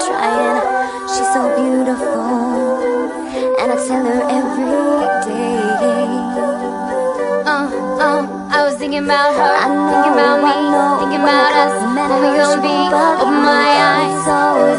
trying. She's so beautiful, and I tell her every day. I was thinking about her, thinking about me, thinking about us. When we gonna be? Open my eyes.